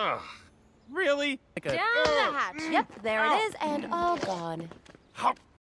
Ugh. Really? Down the hatch. Yep, there it is, and all gone. How